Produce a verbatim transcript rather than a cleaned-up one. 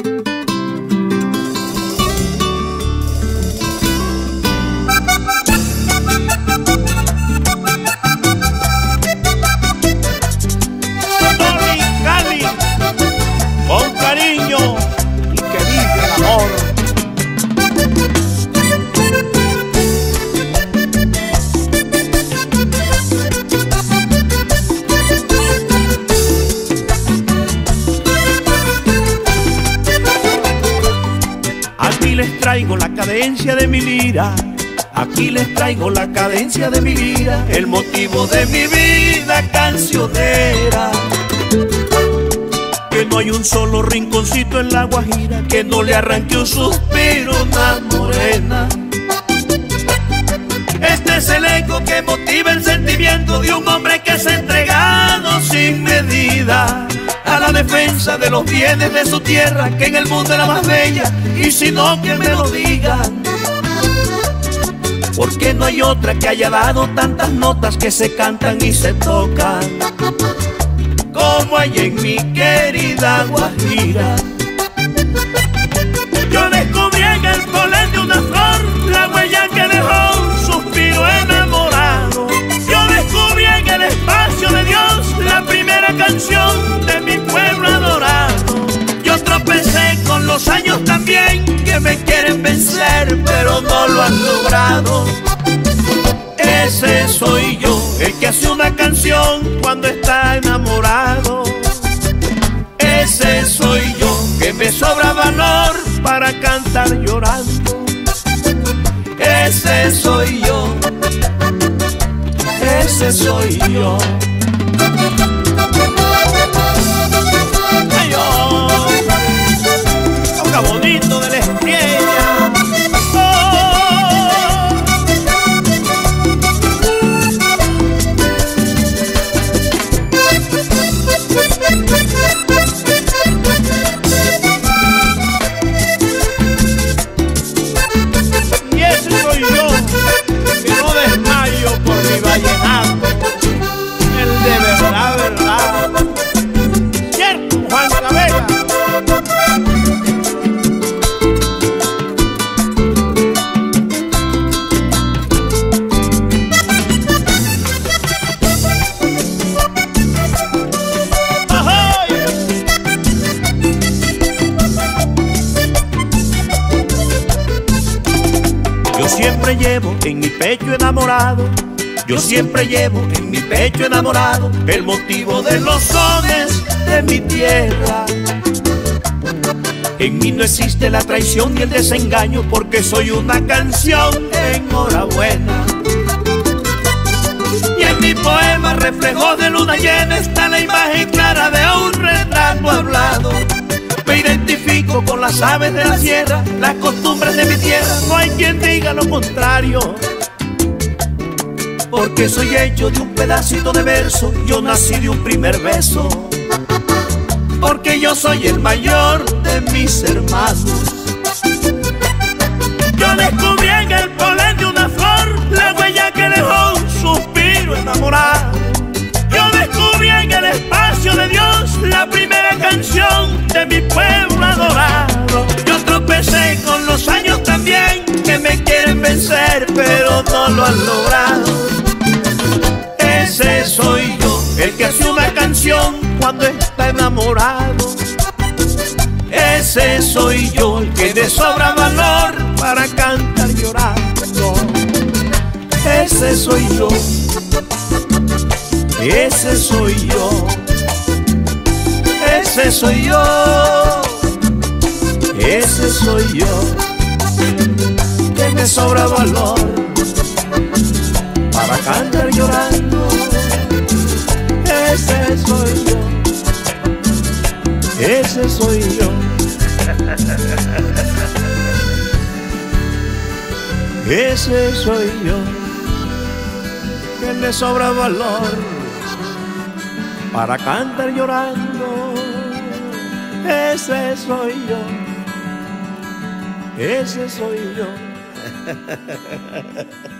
Aquí les traigo la cadencia de mi lira, aquí les traigo la cadencia de mi lira, el motivo de mi vida cancionera. Que no hay un solo rinconcito en la Guajira que no le arranque un suspiro a una morena. Este es el eco que motiva el sentimiento de un hombre que se ha entregado sin medida a la defensa de los bienes de su tierra, que en el mundo es la más bella, y si no que me lo digan, porque no hay otra que haya dado tantas notas que se cantan y se tocan como hay en mi querida Guajira. Yo descubrí en el polen de una flor la huella que dejó un suspiro enamorado. Yo descubrí en el espacio de Dios la primera canción de mi pueblo adorado. Yo tropecé con los años también que me quieren vencer, pero no lo han logrado. Ese soy yo, el que hace una canción cuando está enamorado. Ese soy yo, que me sobra valor para cantar llorando. Ese soy yo, ese soy yo. Ay, oh, toca bonito de la estrella. Yo siempre llevo en mi pecho enamorado, yo siempre llevo en mi pecho enamorado el motivo de los sones de mi tierra. En mí no existe la traición ni el desengaño, porque soy una canción de enhorabuena. Y en mi poema reflejo de luna llena está la imagen clara de un retrato hablado. Me identifico con las aves de la sierra, las costumbres de mi tierra, no hay quien diga lo contrario. Porque soy hecho de un pedacito de verso, yo nací de un primer beso. Porque yo soy el mayor de mis hermanos. Yo descubrí en el polen de una flor la huella que dejó un suspiro enamorado. Yo descubrí en el espacio de Dios la primera canción de mi pueblo adorado. Yo tropecé con los años también que me quieren vencer, pero no lo han logrado. Ese soy yo, el que hace una canción cuando está enamorado. Ese soy yo, el que de sobra valor para cantar llorando. Ese soy yo, ese soy yo, ese soy yo, ese soy yo, que me sobra valor para cantar llorando. Ese soy yo, ese soy yo, ese soy yo, que le sobra valor para cantar llorando. Ese soy yo, ese soy yo.